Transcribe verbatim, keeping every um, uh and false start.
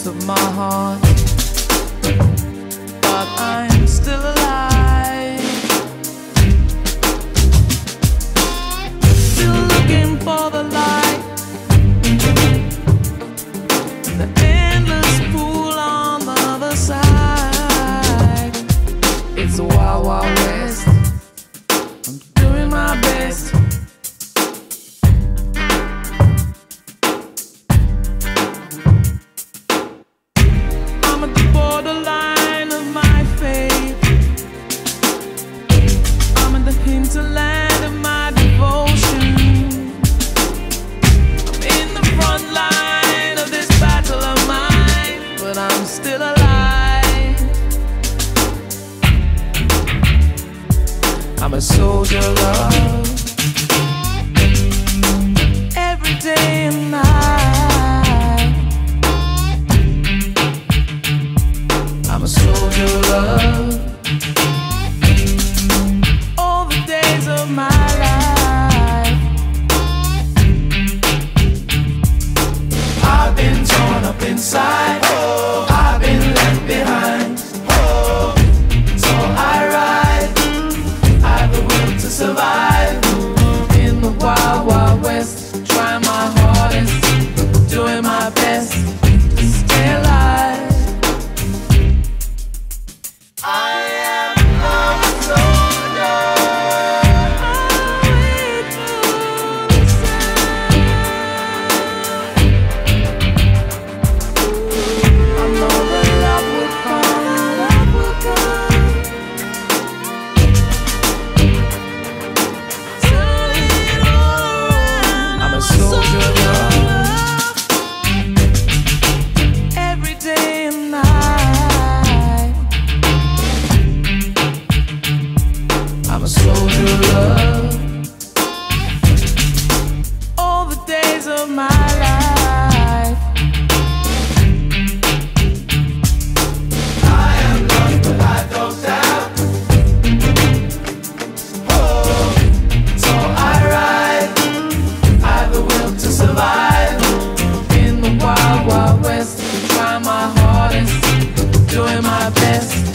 of my heart, but I'm still alive, still looking for the light, the endless pool on the other side. It's a wild, wild west. I'm doing my best. I'm at the borderline of my faith. I'm in the hinterland of my devotion. I'm in the front line of this battle of mine, but I'm still alive. I'm a soldier of love, every day and night. I'm a soldier of love, all the days of my life. I've been torn up inside, oh, I've been left behind, oh, so I ride, I've the will to survive in the wild, wild west. Trying my hardest, doing my best to stay alive. I am a soldier. I know that love will come, love will come. Turn it all around. I'm a soldier of love, every day and night. I'm a soldier of love, all the days of my life. I am lost, but I don't doubt. Oh, so I ride, I've the will to survive in the wild, wild west. Trying my hardest, doing my best